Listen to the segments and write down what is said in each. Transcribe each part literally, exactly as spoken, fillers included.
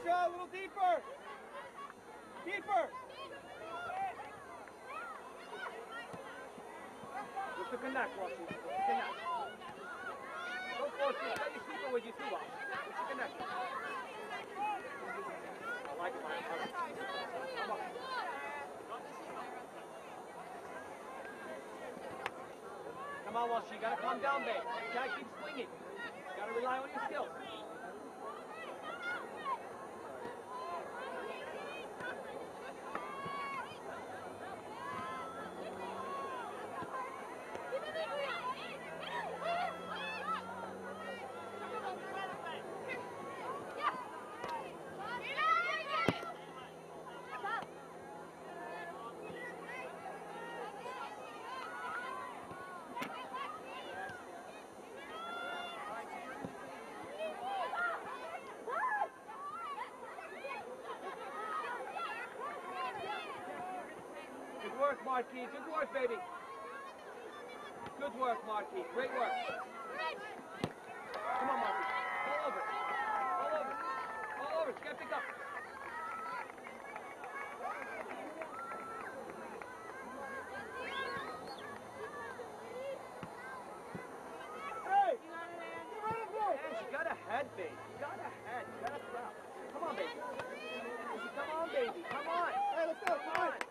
Shot a little deeper. Deeper. Just to connect, Washington. Just to connect. Don't force it. Let your keeper with you too, Wash. Just to connect. I like it, man. Come on. Come on, Wash. You gotta calm down, babe. You can't keep swinging. You gotta rely on your skills. Good work, Marquis. Good work, baby. Good work, Marquis. Great work. Come on, Marquis. All over. All over. All over. You gotta pick up. Hey! Yeah, she got a head, baby. She got a head. She got a crowd. Come on, baby. Come on, baby. Come on. Hey, let's go. Come on.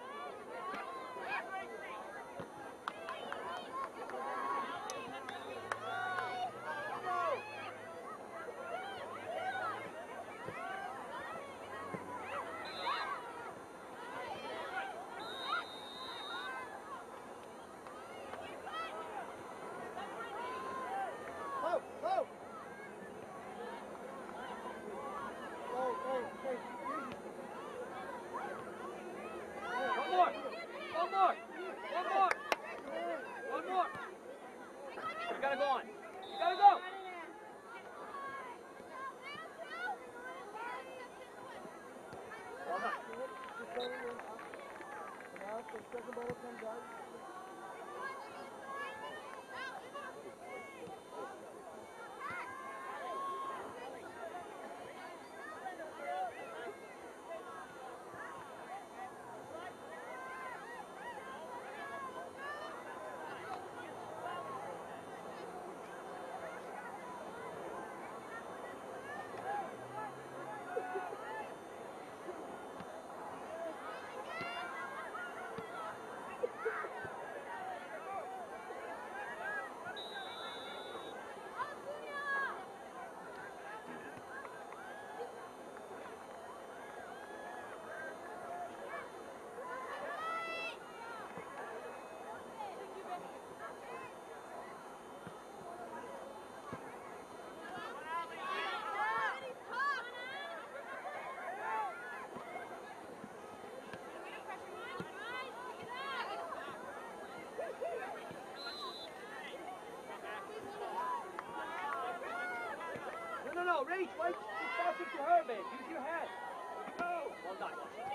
No, reach, wait, just pass it to her, babe. Use your head. Go. Well done.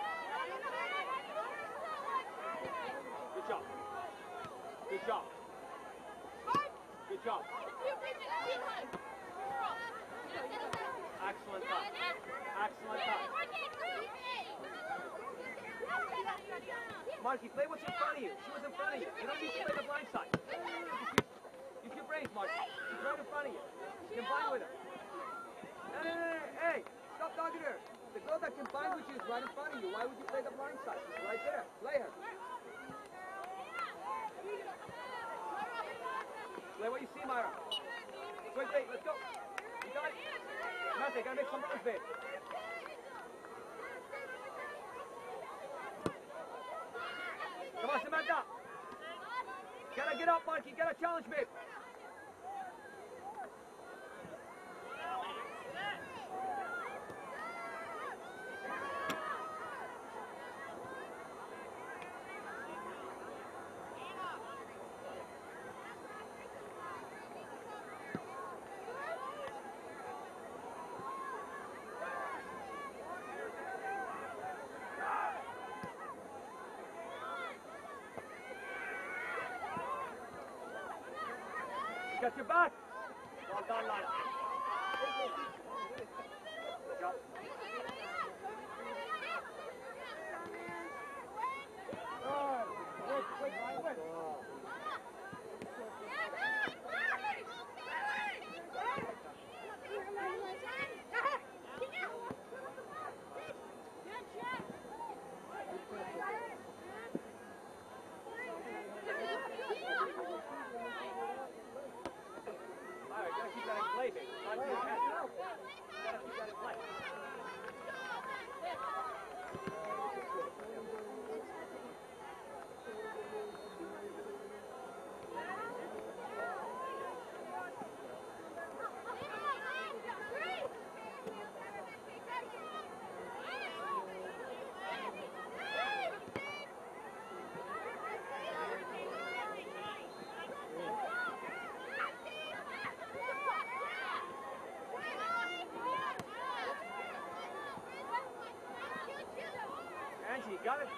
Good job. Good job. Good job. Excellent touch. Excellent touch. Marky, play what's in front of you. She was in front of you. You don't need to play the blind side. Use, use your brains, Marky. She's right in front of you. Combine with her. Hey, hey, hey, hey, stop talking to her. The girl that combined with you is right in front of you. Why would you play the blind side? She's right there. Play her. Play what you see, Myra. Wait, wait, let's go. You got it? Samantha, you gotta make some runs, babe. Come on, Samantha. Gotta get up, Marky. Gotta challenge, babe. Got your back. Well done, Lila. Good job. got it?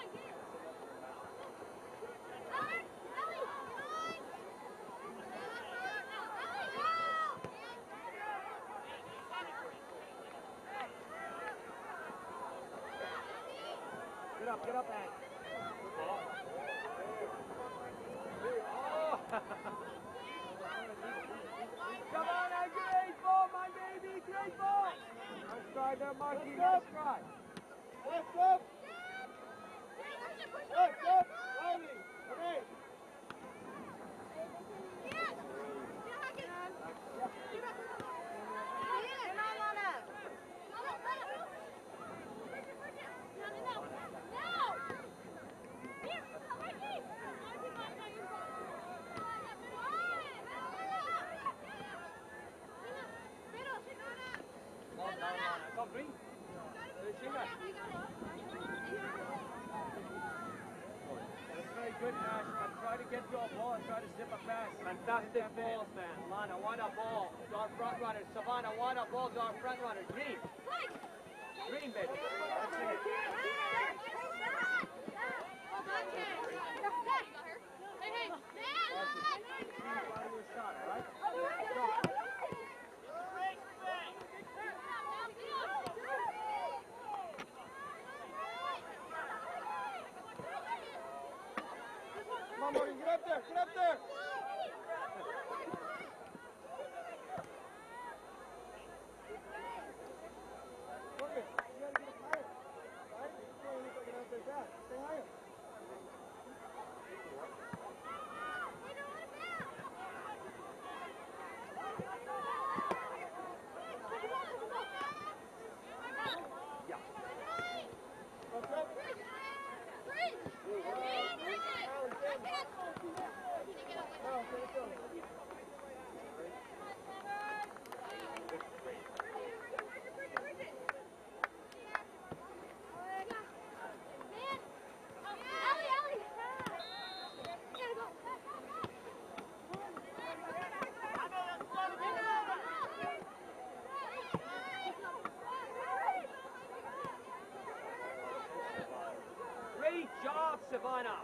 Get up, get up, Hank. Oh. Come on, Hank, great ball, my baby, great ball. Nice try there, Marky, nice try. Left up. Left up. Riley. Okay. Come, bring. Very good, Nash. I'm trying to get you a ball and try to zip a pass. Fantastic balls, man. Lana, want a ball. To our front runner. Savannah, want a ball to our front runner. Green. Green, baby. That's it. Shot, all right? Come on, Morgan, get up there, get up there. Morgan, you gotta get up higher. Right? You can't look like an out there back. Stay higher. Great job, Savannah.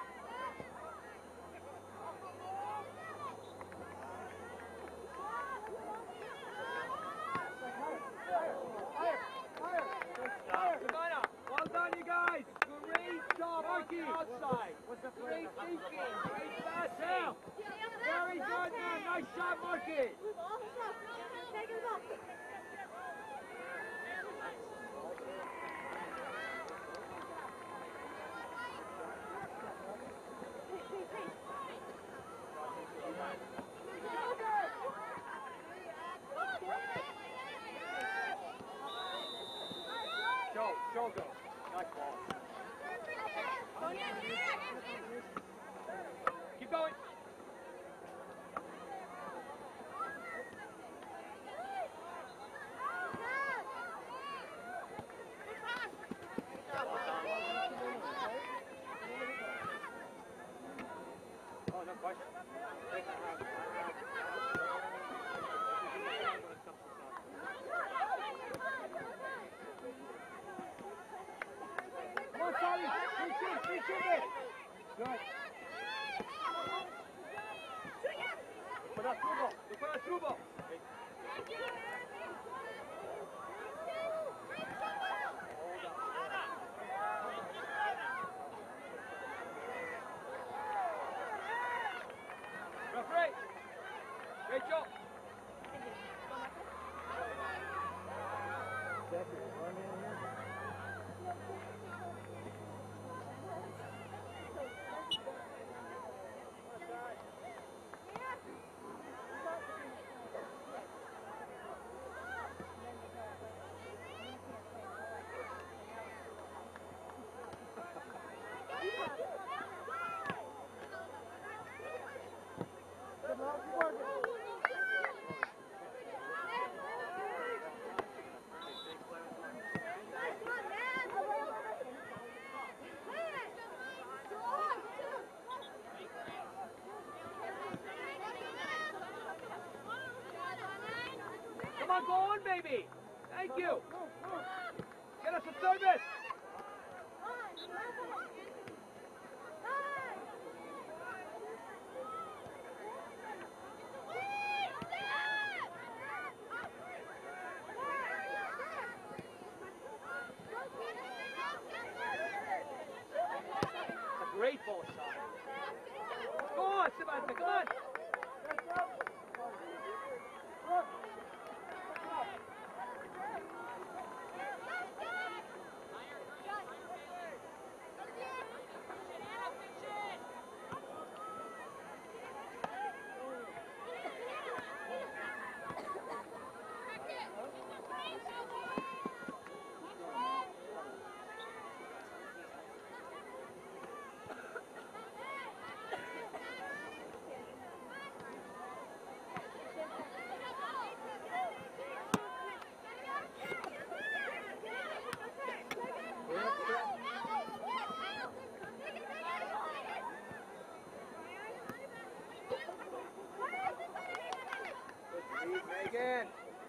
Savannah, well done, you guys. Great job on the outside. Great thinking. Great pass out. Very good, man. Nice shot, Marky. Show, show go. Nice ball. Keep going. Oh, no question. Take that round. Come on, Charlie. Free shoot, free shoot it. Good. Put that through ball. Put that through ball. Referee. Great job. Come on, go on, baby. Thank you. Get us a service. Great ball shot. Go on, Samantha, come on. Megan.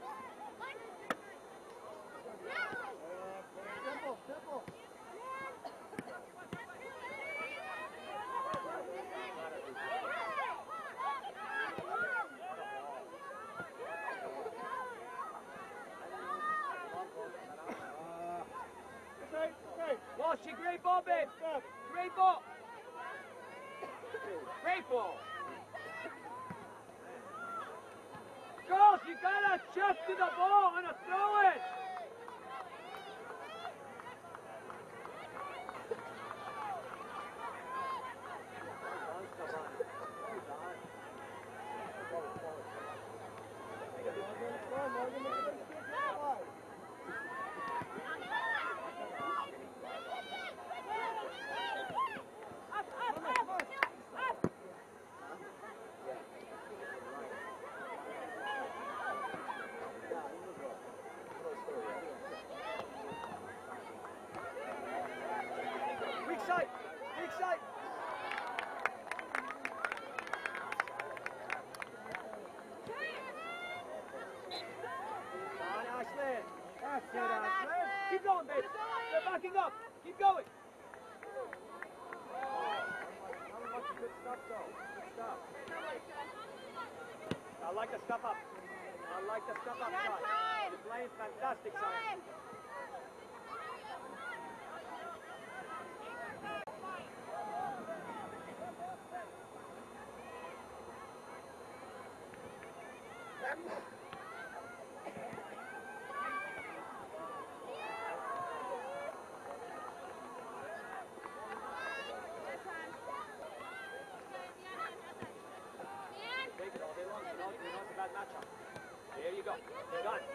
Simple, simple. Walsh, great ball, babe. Great ball. Great ball. Girls, you gotta chest to the ball on a throw in. Weak side, weak side. Come on, Ashlyn. That's it, Ashlyn. Keep going, baby. They're backing up. Keep going. Good stuff, though. Good stuff. I like the stuff up. I like the stuff up side. You're playing fantastic side. Take it all day long. You know, you know it's a bad matchup. There you go. You're done.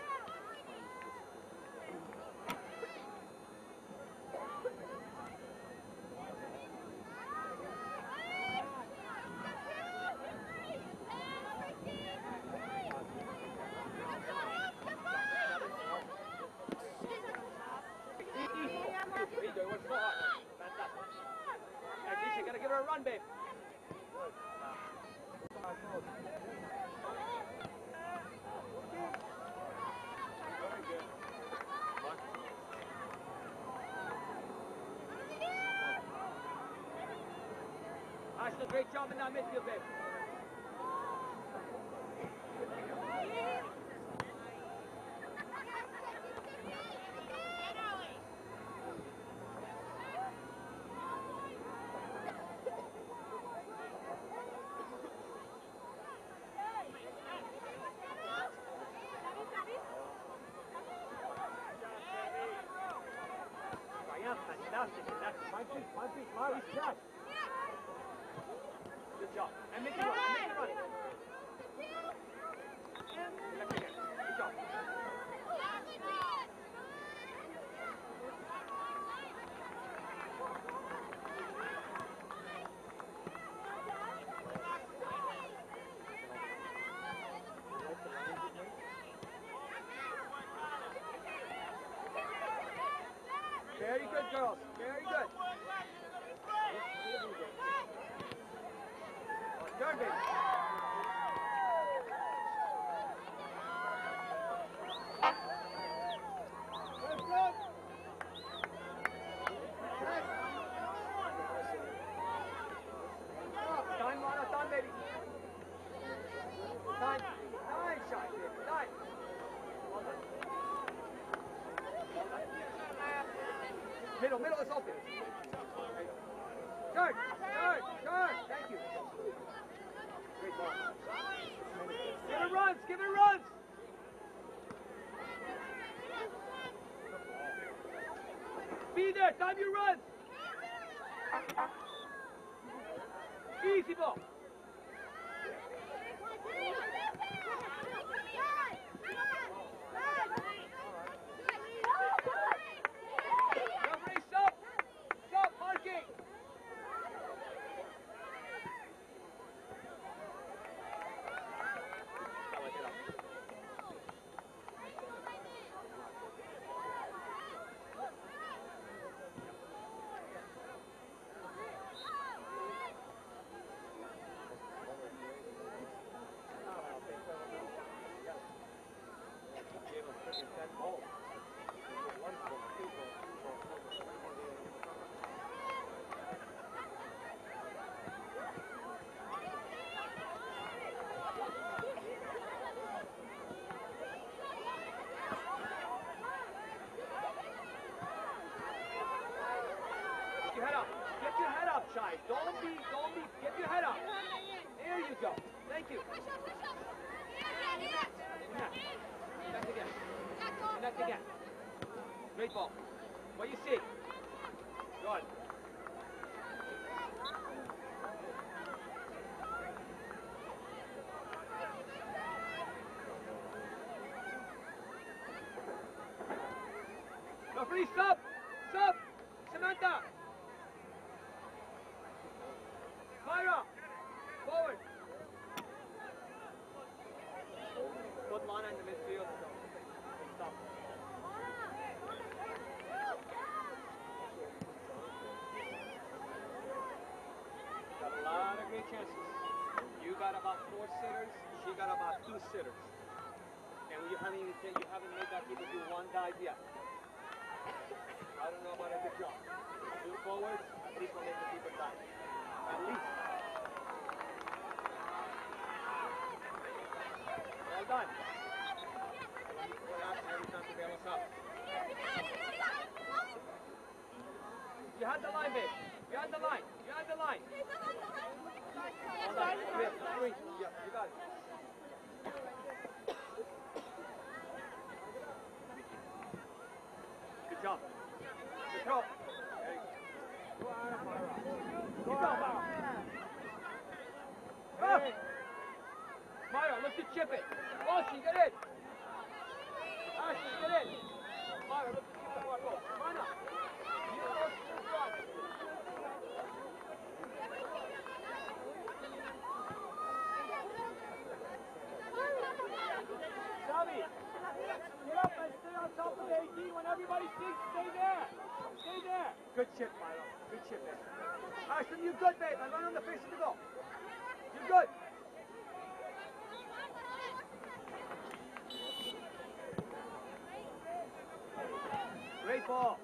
Rico, you went so hard. Fantastic. Hey, Tisha, you gotta give her a run, babe. Very good. Ashley, great job in that midfield, babe. Fantastic. That's my feet, my feet, Larry's shot. Good job. And make it run, and make it run. Left again. Good job. Very good, girls. Very good. Turn, baby. Good, good. Middle, middle is open. Turn, turn, turn. Thank you. Great ball. Give it runs, give it runs. Be there, time your runs. Easy ball. Referee, stop. Stop, marking. Your head up. Get your head up, Shai. Don't be, don't be, get your head up. There you go. Thank you. Connect. Connect again. Connect again. Great ball. What do you see? Good. Referee, stop! Stop! Samantha! Myra! Forward! Put Lana in the midfield. Stop. Got a lot of great chances. You got about four sitters, she got about two sitters. And you haven't even you haven't made that keeper do one dive yet. I don't know about a good job. Two forwards, at least we'll make the keeper dive. At least. Well done. Every time to bail us up. You had the line, babe. You had the line. You had the line. Hold on. Three. Three. Yeah, you got it. Good job. Good job. There you go. Keep going, Myra. Up. Myra, look to chip it. Austin, get in. Ashton, get in. Myra, look to chip the ball. Go. Come on up. You go to the front. Tommy, get up and stay on top of the A D when everybody sinks. Stay there. Stay there. Good chip, Myra. Good chip, babe. Ashton, you're good, babe. I'm right on the face of the goal. You're good. Great ball.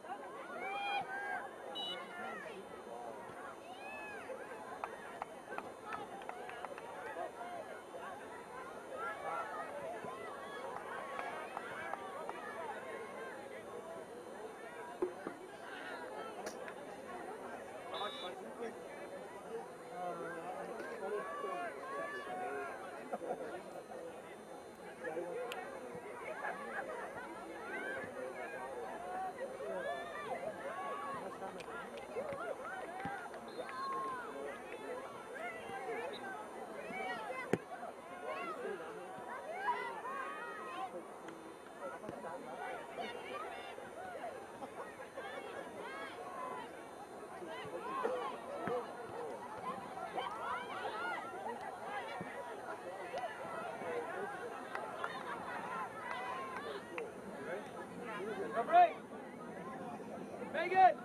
Referee! Make it!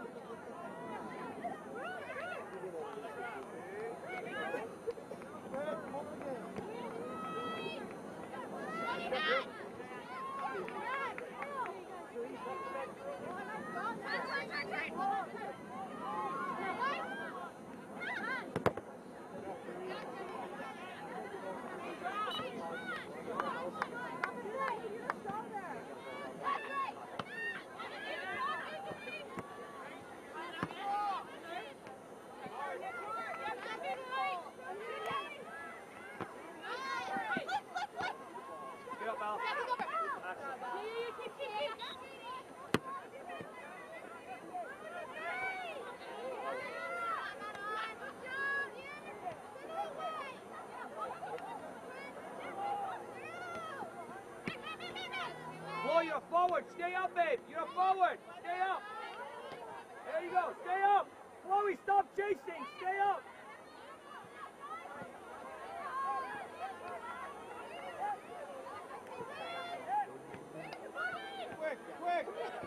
forward. Stay up, babe. You're forward. Stay up. There you go. Stay up. Chloe, stop chasing. Stay up. Quick, quick.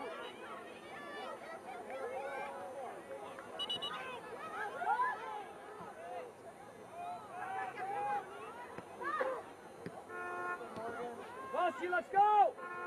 Kelsey, let's go.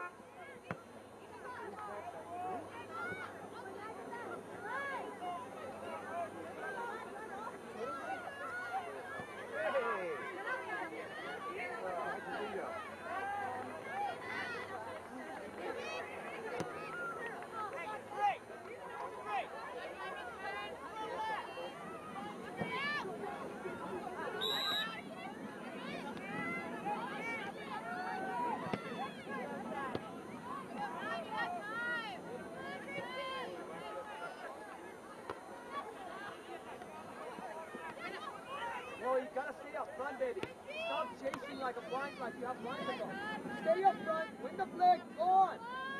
No, you gotta stay up front, baby. Stop chasing like a blind, like you have blinders on. Stay up front, win the flag, go on.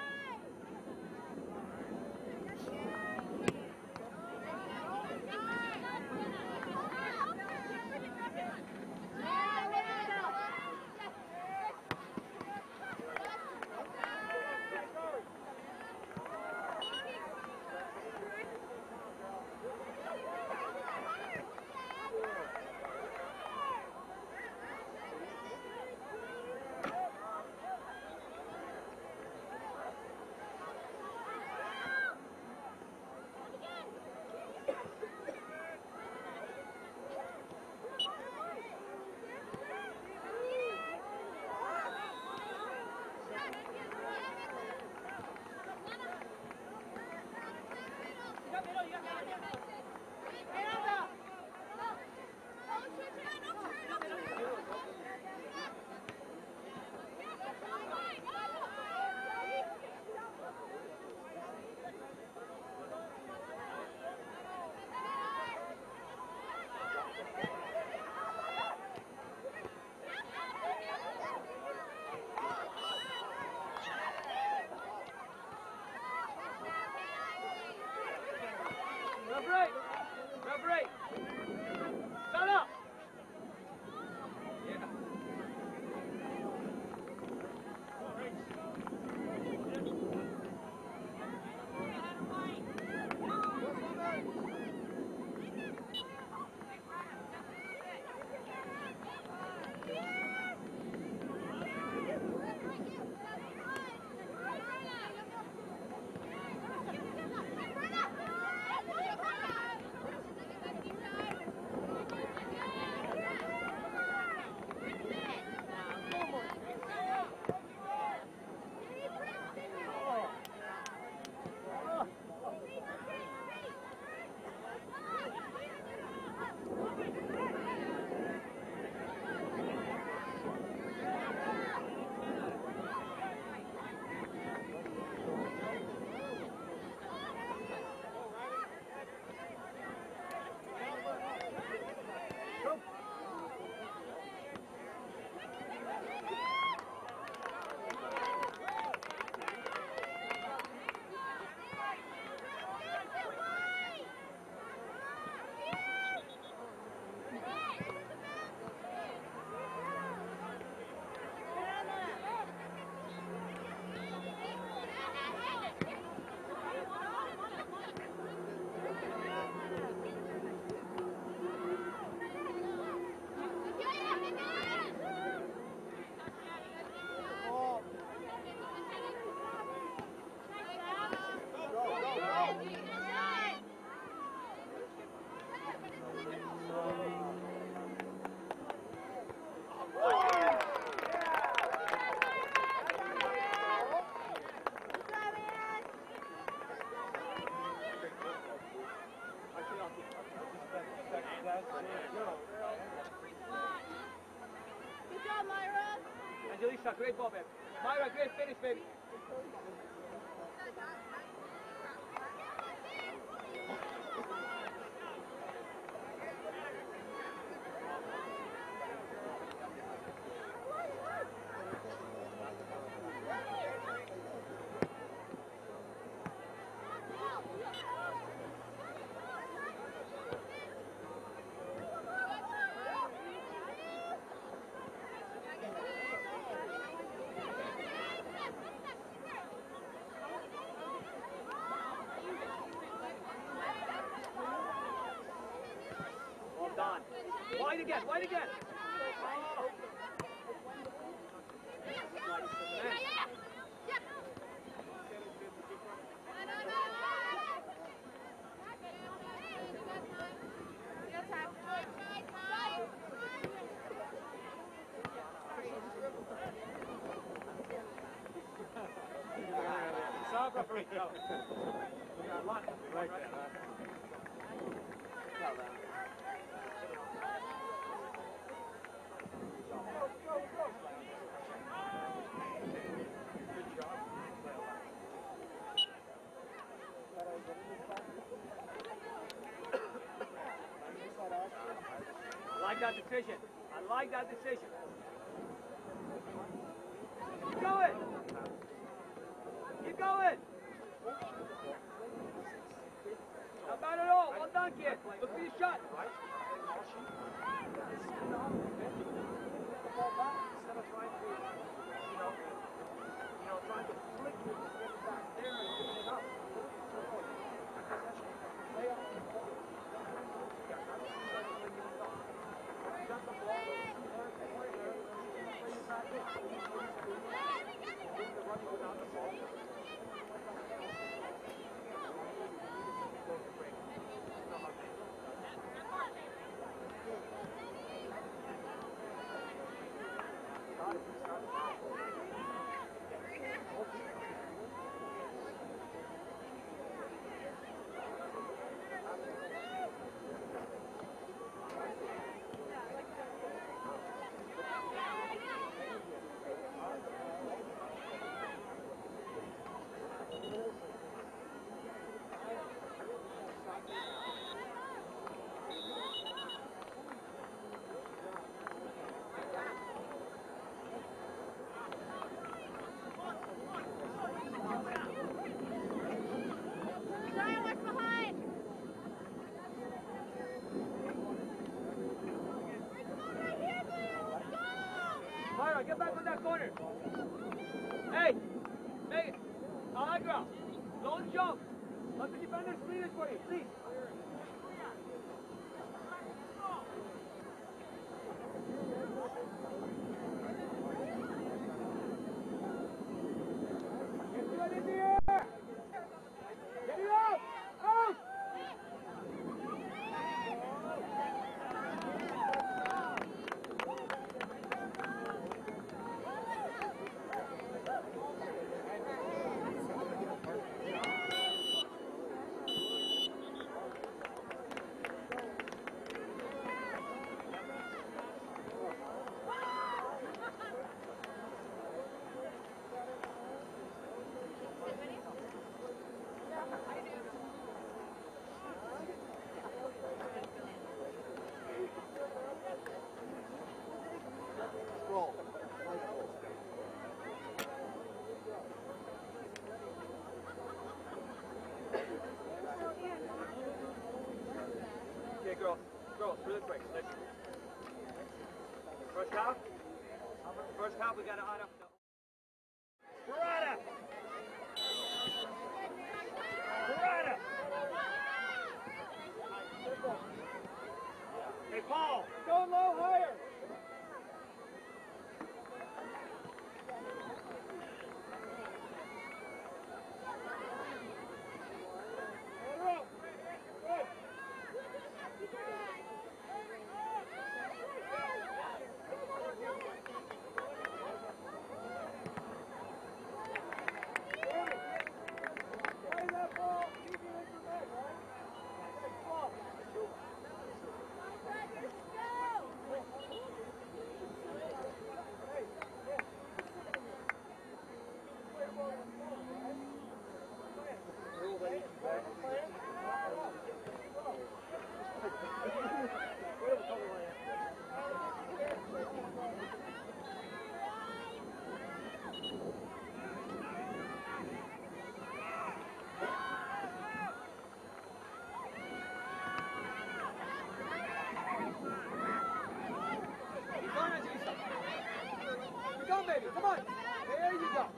Referee! Referee! Stand up! Yeah. Good job, Myra. Angelisa, great ball, baby. Myra, great finish, baby. again, wide again. Stop, referee. Go. We got lunch. Right there, huh? I like that decision. I like that decision. Keep going. Keep going. Not bad at all. Well done, kid. Look for your shot. Instead of trying to, you know, you know, trying to flick it, get it back there and get it up. Lay up the ball. Jump the ball, play it back in. Running without the ball. Get back on that corner. Hey, hey, Allegra, don't jump. Let the defenders clean it for you, please. Get it in the air. Get it up. Out. Okay, girls, girls, really quick. Listen. First half, first half, we got to add up. Parada! Parada! Hey, Paul, go low, higher. Come on. There you go.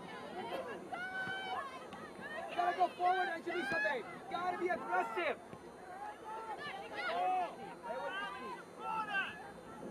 You gotta go forward, Angelisa, babe. You gotta be aggressive.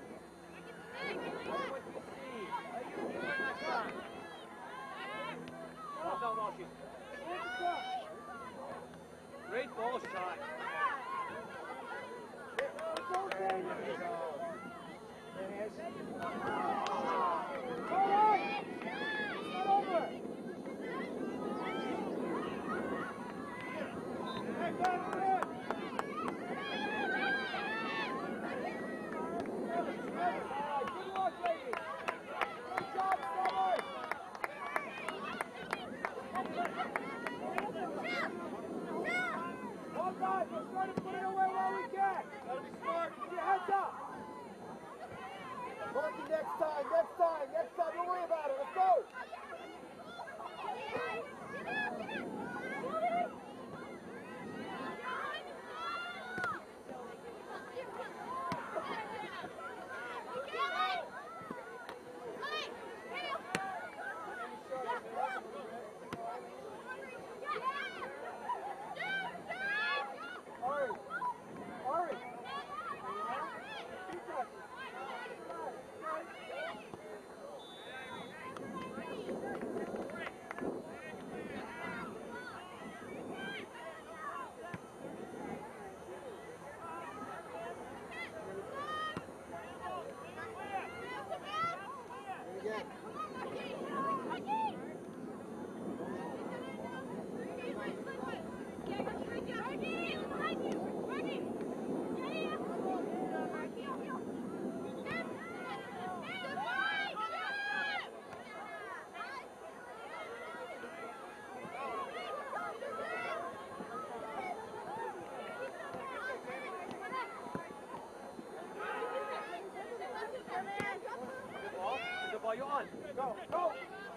on. Go, go.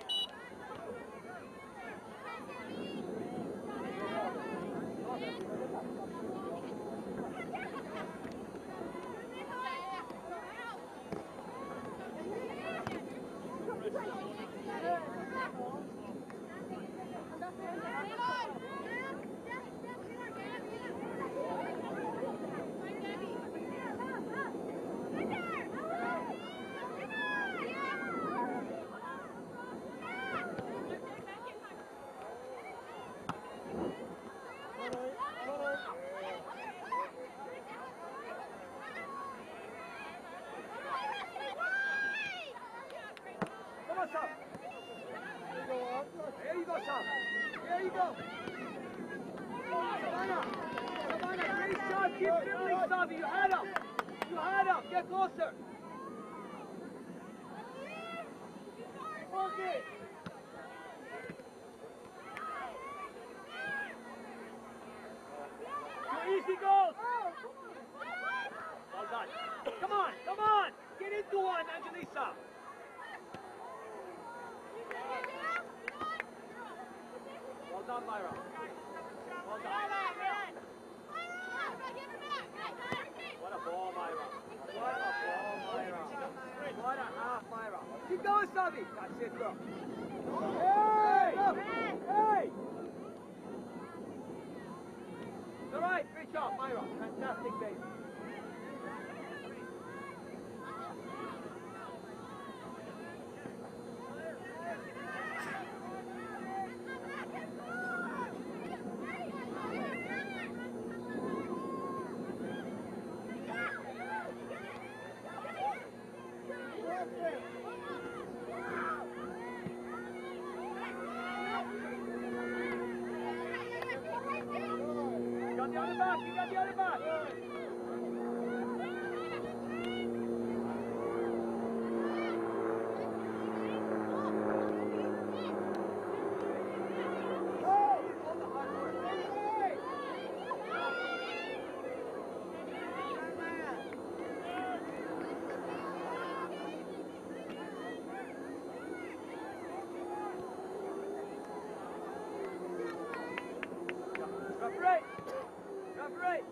There you go, Sam. There you go. Savannah. Savannah, great shot. Keep dribbling, Savi. You had him. You had him. Get closer. Okay. Two easy goals. Well done. Come on, come on. Get into one, Angelisa. Well done, Myra. Well done. What a ball, Myra. What a ball, Myra. What a half, Myra. Keep going, Savi. That's it, girl. Hey! Hey! All right, great job, Myra. Fantastic, baby. You got the other back. Referee! Referee!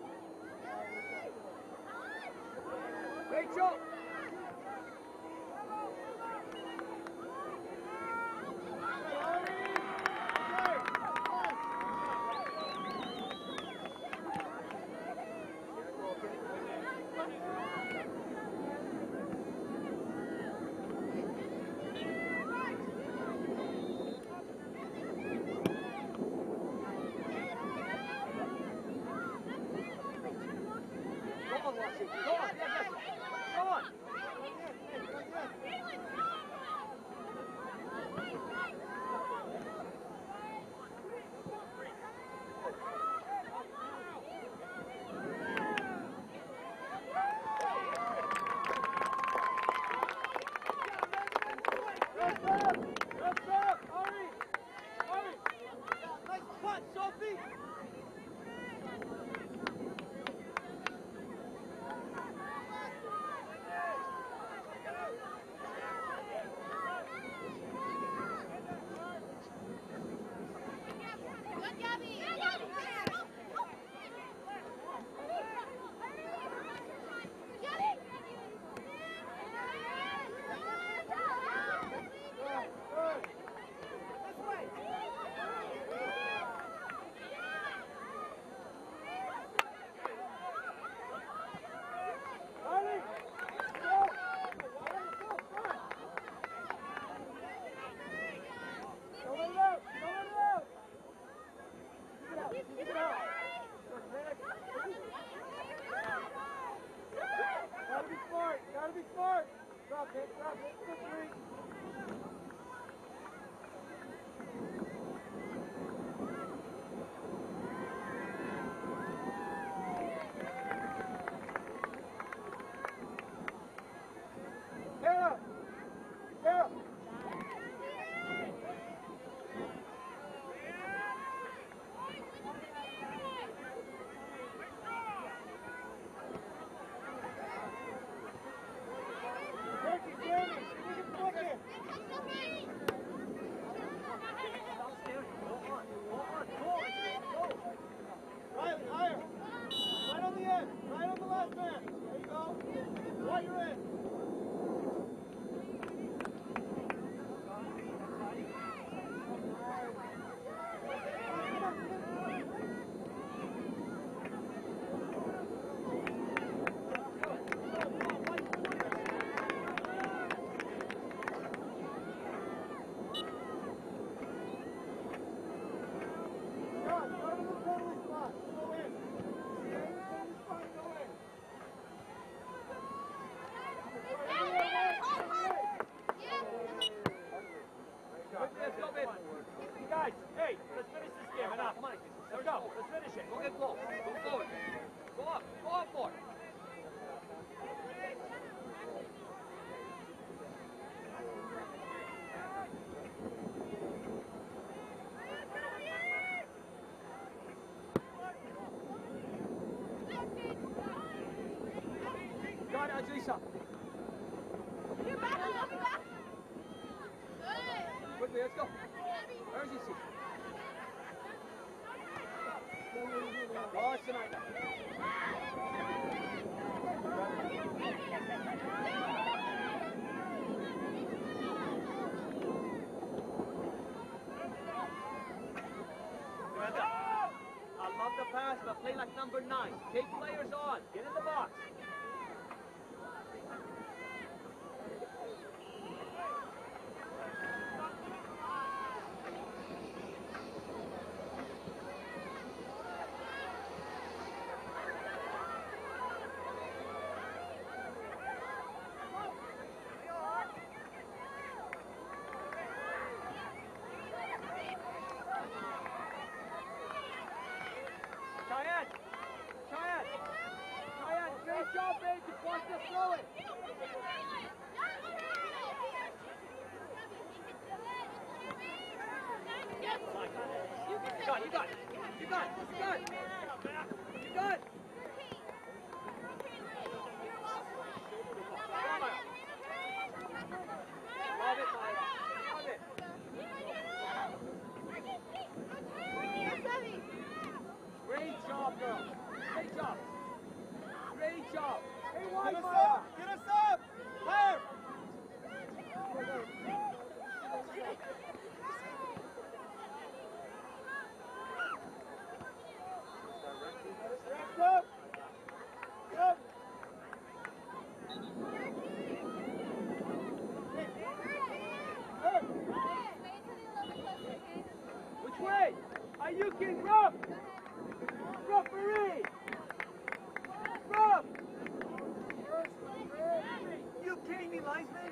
Rachel! Go on, Washington. Go on. Yes, yes. Go on. Good serve. Good serve. Hurry. Hurry. Nice punt, Sophie. Gotta be smart, gotta be smart. Drop it, drop it, quickly. Kara! Kara! Work it, Jamie. See if you can flick it. Let's go. Let's finish it. Go get close. Go forward. Go up. Go up more. Got it, Adrisa. Quickly, let's go. Urgency. Oh, it's tonight. I love the pass, but play like number nine. Take players on. Get in the box. Cheyenne! Cheyenne! Cheyenne, great job, babe. Just watch the throw it. You got it. You got it. You got it. You got it. You got it. Love it, Myra. Love it. Great job, girl. Great job. Great job. Hey, Get wide, us Myra. up! Get us up! Fire! Rest up! Up! Which way? Are you king rough? Referee! Rough! You kidding me, linesman?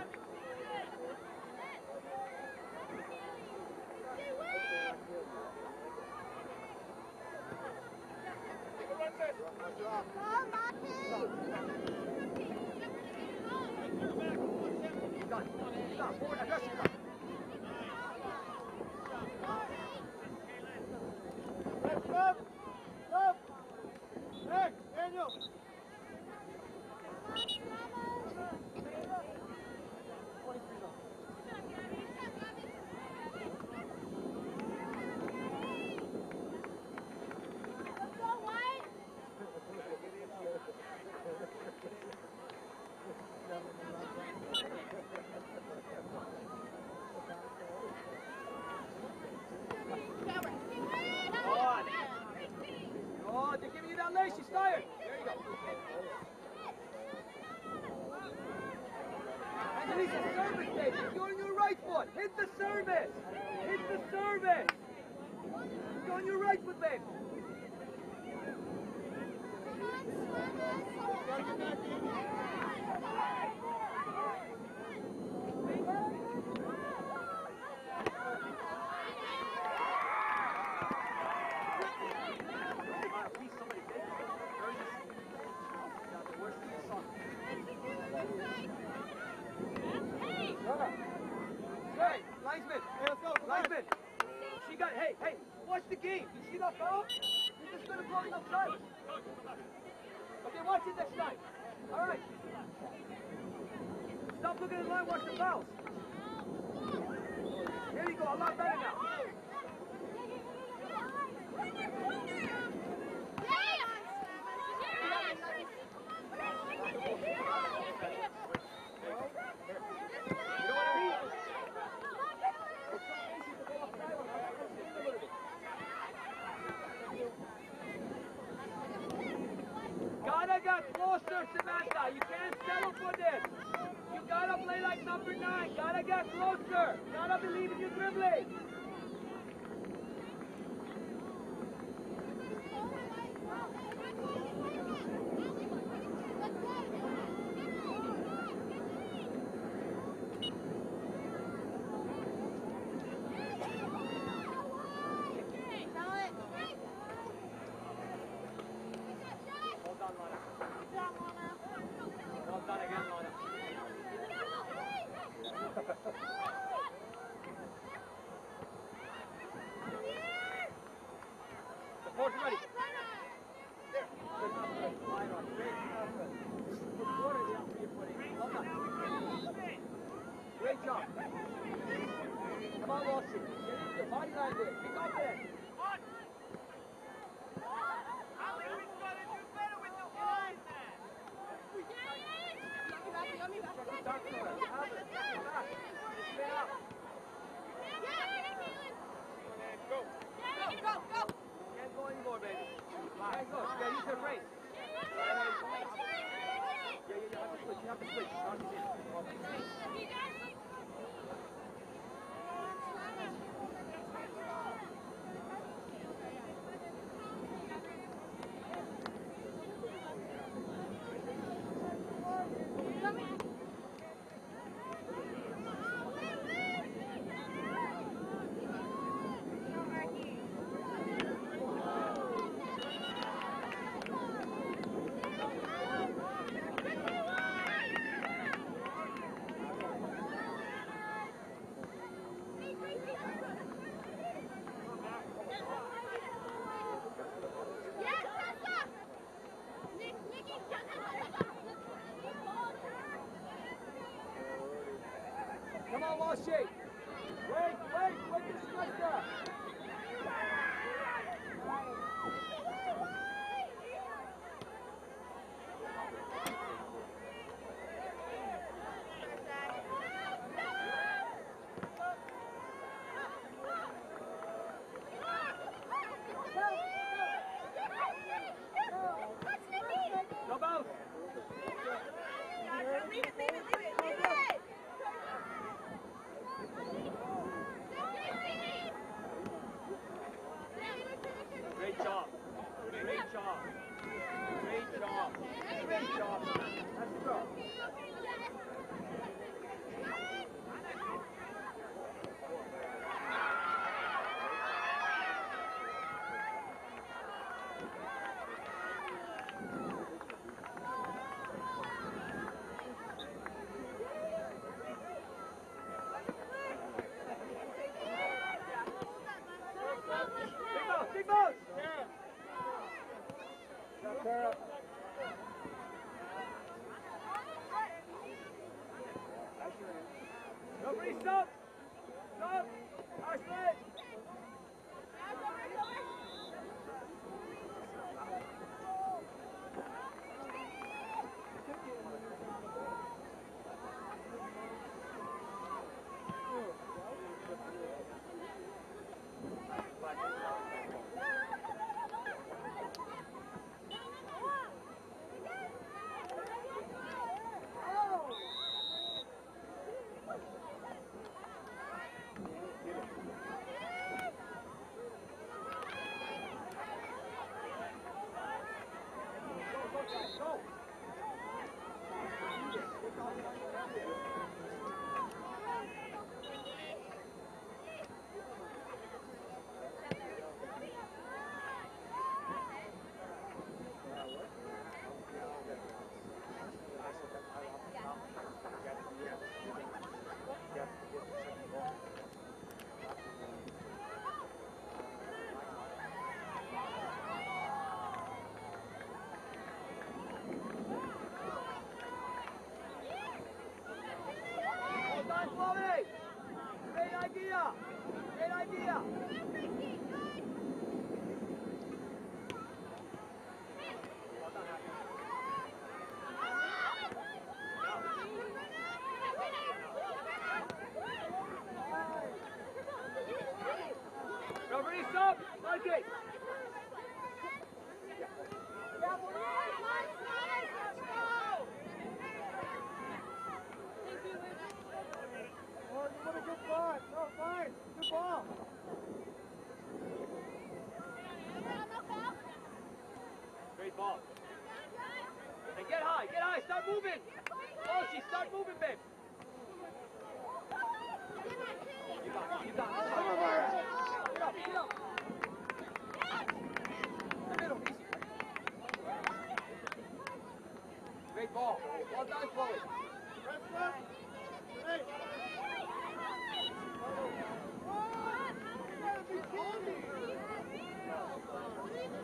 Got it. Stop. Forward. Address it. Rest up! Up! Next, Daniel! Oh, they're giving you that lace. She's tired. There you go. Angelisa, service, baby. You're on your right foot. Hit the service. Hit the service. You're on your right foot, babe. Gotta get back in. Please, somebody take it. Urgency. Got the worst thing song. Hey, linesman. Hey, let's go. Come on. Linesman. She got, hey, hey, watch the game. You see that foul? You're just going to blow it outside. Okay, watch it next time. All right. Stop looking at the line, watch the fouls. Here you go, a lot better now. Gotta get closer, Samantha. You can't settle for this. You gotta play like number nine. Gotta get closer. Gotta believe in your dribbling. Force ready. Good enough, good. Line on. Straight. Put quarter down for your footing. Well done. Great job. Come on, Walsh. Get into the body language. Be confident. Can't go anymore, baby. Can't go. You gotta use your brain. Yeah, yeah, yeah. You have to switch. You have to switch. Not to him. Come on, Walsh. Wait, wait, wait the striker. Go both. Leave it, leave it, leave it, leave it! Great job. Great job. Great job. Great job. Let's go. Big boat! Yeah. Nobody stop! Stop! Ashley! Great idea! Great idea! Referee, stop! Okay. Oh, you got a good ball. No, fine. Good ball. Great ball. And get high, get high, start moving. Oh, she start moving, babe. You got it, you got it. Come on, Mara. Get up, get up. The middle, easy. Great ball. Well done, Chloe. Press left. Hey. Oh, you gotta be kidding me.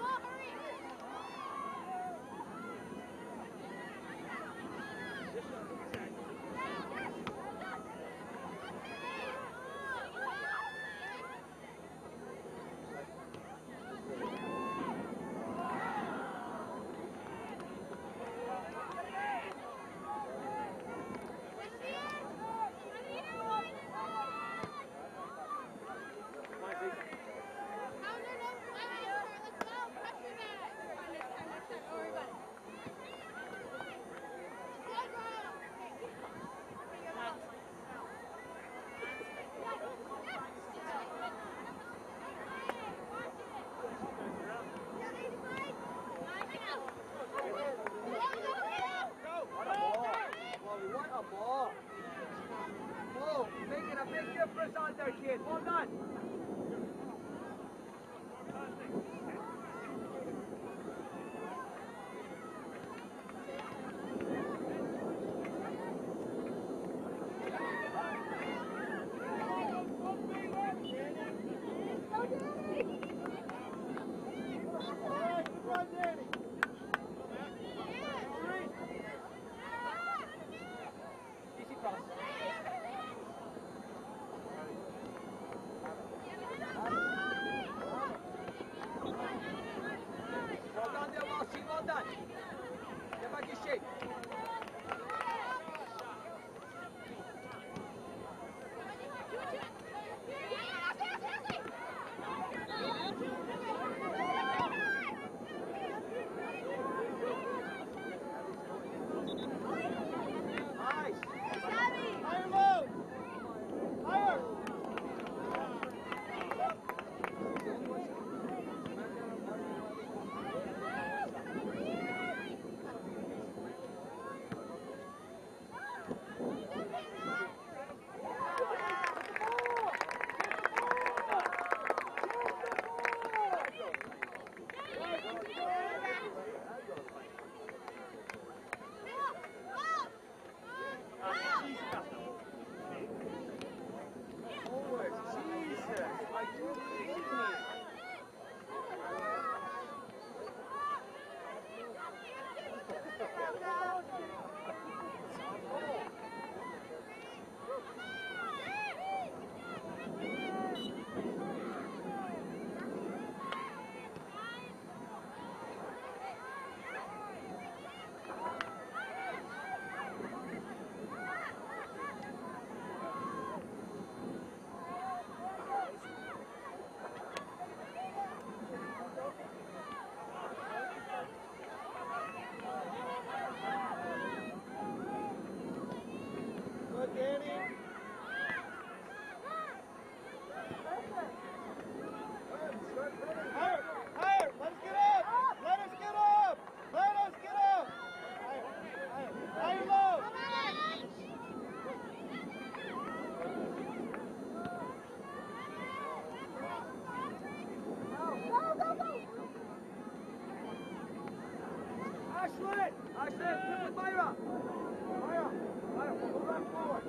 Nice lift. Hit with Myra. Myra, Myra, go back forward.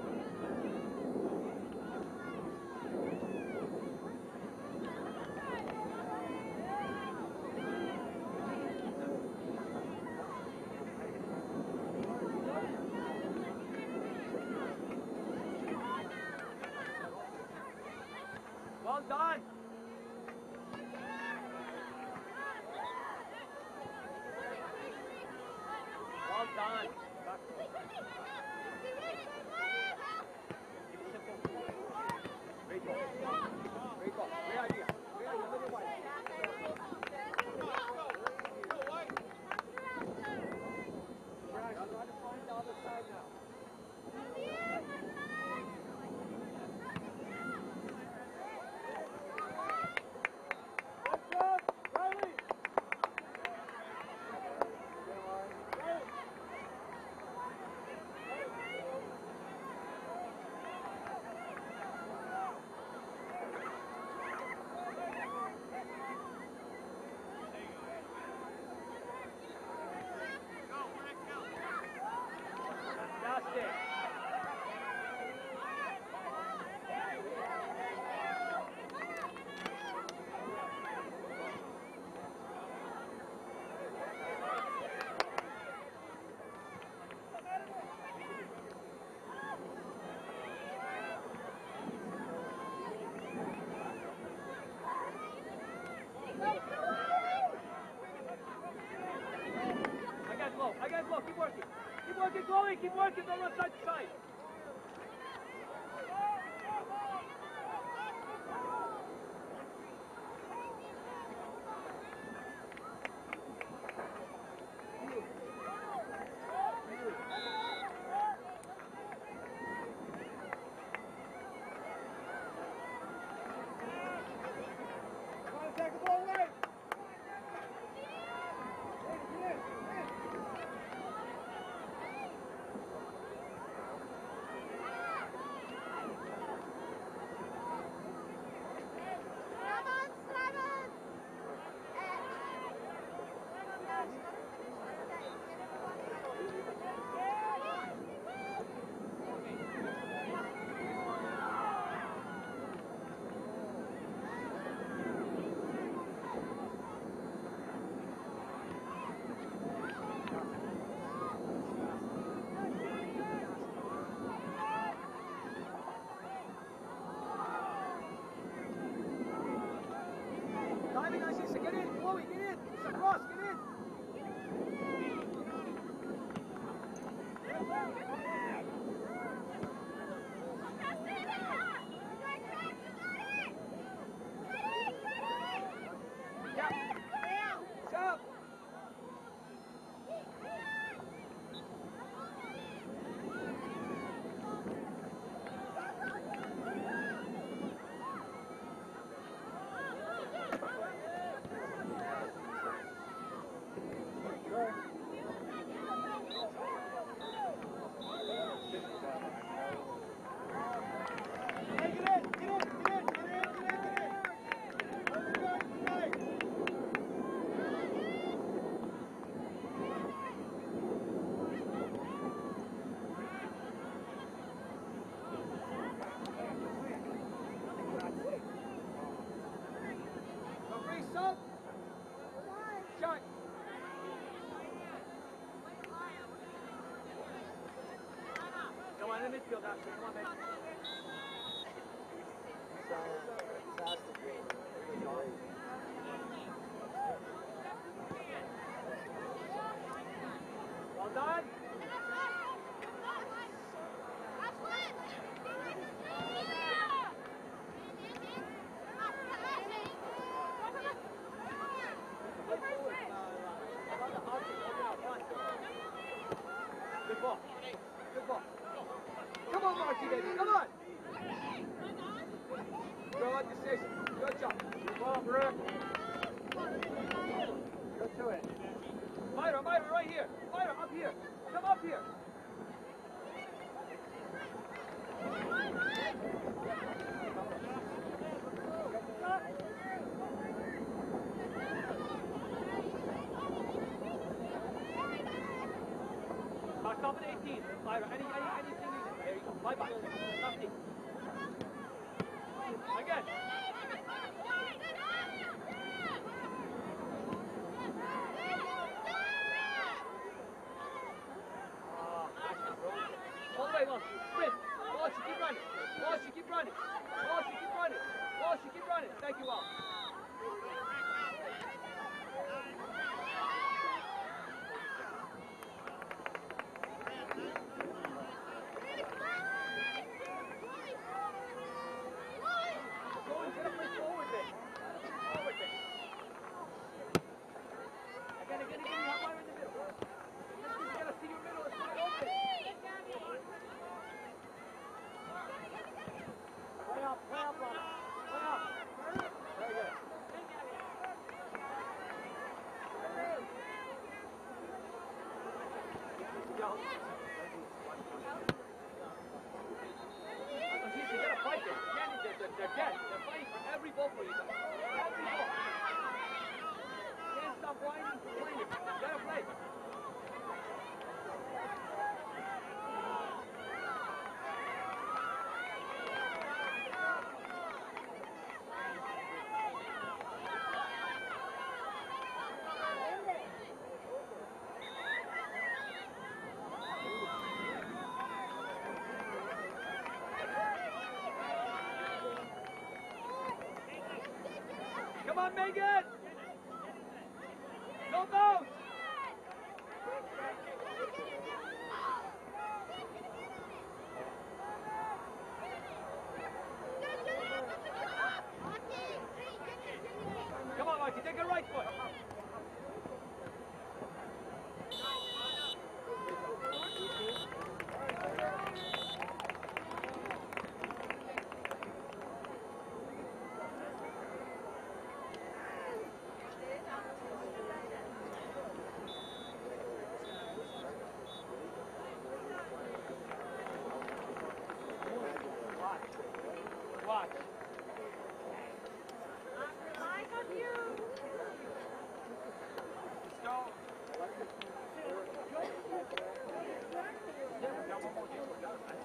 Well done. Well done. Great ball. Great ball. Great idea. Great idea. Look at White. Guys, try to find the other side now. Let's go, Riley. Fantastic. I got low. I got low. Keep working. Keep working, Chloe. Keep working. Don't run side to side. Come on, take the ball away. Hey, get in, get in. Timing, I see. Get in, Chloe. Get in. It's across. Get in. Yeah. Stop. Hey, get in, get in, get in, get in, get in, get in. Let's go tonight. Referee, sub. Shot. Come on, in the midfield, Ashley. Come on, baby. Well done. Good ball. Good ball. Come on, Marky, baby. Come on. Good decision. Good job. Good ball, Rick. Go to it. Myra, Myra, right here. Myra, up here. Come up here. stop at eighteen. Lyra, any, any, anything you There you go. Bye bye. Lefty. Again. All the way, Walsh. Sprint. Walsh, you keep running. Walsh, you keep running. Walsh, you keep running. Walsh, you keep running. Thank you, Walsh. Going, get a play forward there. Forward there. Again, again, again. You have one in the middle. You gotta see your middle. It's wide open. Play up, play up, Lana. Play up. Very good. Yo. You gotta fight this. Again, they're, they're, they're dead. They're fighting for every ball for you. Every ball. You can't stop whining for winning. You gotta play. Come on, Megan! Go, Bones! Come on, Mikey, take a right foot. Watch. Mike on you. Let's go. Yeah, we got one more game. We got it.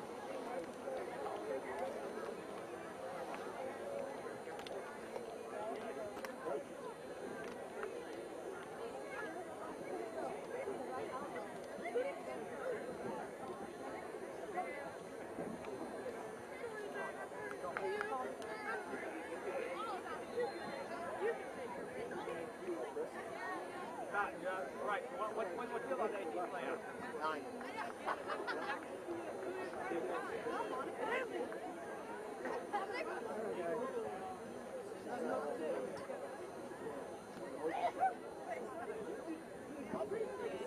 Scott, yeah, right. What, what, what, what's your on eighteen player? Nine. Thank you.